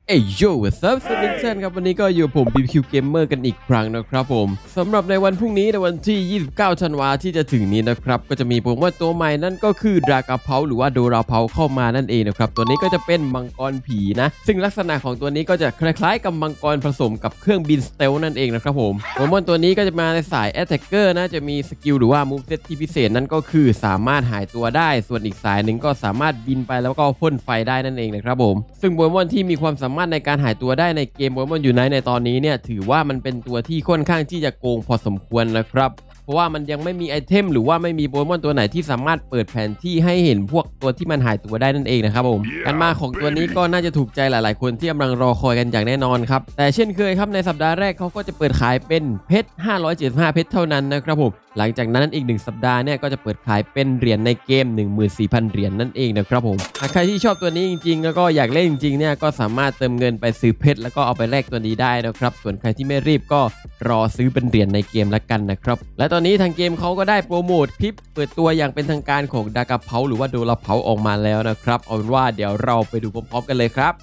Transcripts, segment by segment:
เอ้ยโย่ซับสวัสดีท่านครับวันนี้ก็อยู่ผม BBQ Gamer กันอีกครั้งนะครับผมสำหรับในวันพรุ่งนี้ในวันที่ 29 ธันวาที่จะถึงนี้นะครับก็จะมีโปเกมอนตัวใหม่นั่นก็คือดรากาเพาหรือว่าโดราเพาเข้ามานั่นเองนะครับตัวนี้ก็จะเป็นมังกรผีนะซึ่งลักษณะของตัวนี้ก็จะคล้ายๆกับมังกรผสมกับเครื่องบินสเตลนั่นเองนะครับผมโปเกมอนตัวนี้ก็จะมาในสาย Attacker นะจะมีสกิลหรือว่า Moveset ที่พิเศษนั่นก็คือสามารถหายตัวได้ส่วนอีกสายหนึ่งก็สามารถบินไปแล้วก็พ่นไฟได้นั่นเองนะครับผมซึ่งโปเกมอนที่มีความสามารถในการหายตัวได้ในเกมโปเกมอนยูไนท์ในตอนนี้เนี่ยถือว่ามันเป็นตัวที่ค่อนข้างที่จะโกงพอสมควรนะครับเพราะว่ามันยังไม่มีไอเทมหรือว่าไม่มีโปเกมอนตัวไหนที่สามารถเปิดแผนที่ให้เห็นพวกตัวที่มันหายตัวได้นั่นเองนะครับผมการมาของตัวนี้ก็น่าจะถูกใจหลายๆคนที่กำลังรอคอยกันอย่างแน่นอนครับแต่เช่นเคยครับในสัปดาห์แรกเขาก็จะเปิดขายเป็นเพชร575เพชรเท่านั้นนะครับผมหลังจากนั้นอีก1สัปดาห์เนี่ยก็จะเปิดขายเป็นเหรียญในเกม 14,000 เหรียญนั่นเองนะครับผมใครที่ชอบตัวนี้จริงๆแล้วก็อยากเล่นจริงๆเนี่ยก็สามารถเติมเงินไปซื้อเพชรแล้วก็เอาไปแลกตัวนี้ได้นะครับส่วนใครที่ไม่รีบก็รอซื้อเป็นเหรียญในเกมละกันนะครับและตอนนี้ทางเกมเขาก็ได้โปรโมทคลิปเปิดตัวอย่างเป็นทางการของดากาเพาหรือว่าโดราเพาออกมาแล้วนะครับเอาเป็นว่าเดี๋ยวเราไปดูพร้อมๆกันเลยครับ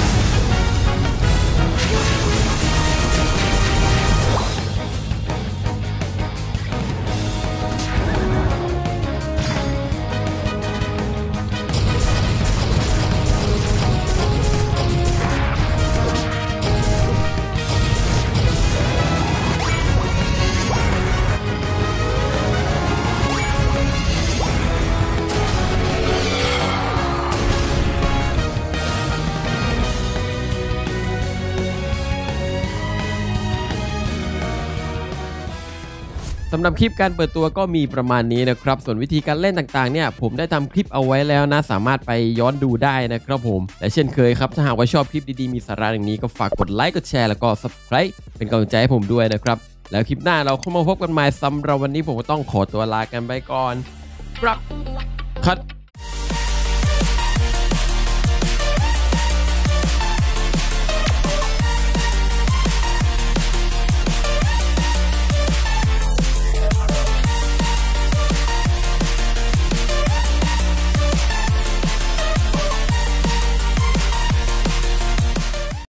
สำหรับคลิปการเปิดตัวก็มีประมาณนี้นะครับส่วนวิธีการเล่นต่างๆเนี่ยผมได้ทำคลิปเอาไว้แล้วนะสามารถไปย้อนดูได้นะครับผมและเช่นเคยครับถ้าหากว่าชอบคลิปดีๆมีสาระอย่างนี้ก็ฝากกดไลค์กดแชร์แล้วก็ Subscribe เป็นกำลังใจให้ผมด้วยนะครับแล้วคลิปหน้าเราเข้ามาพบกันใหม่สำหรับวันนี้ผมก็ต้องขอตัวลากันไปก่อนครับคัด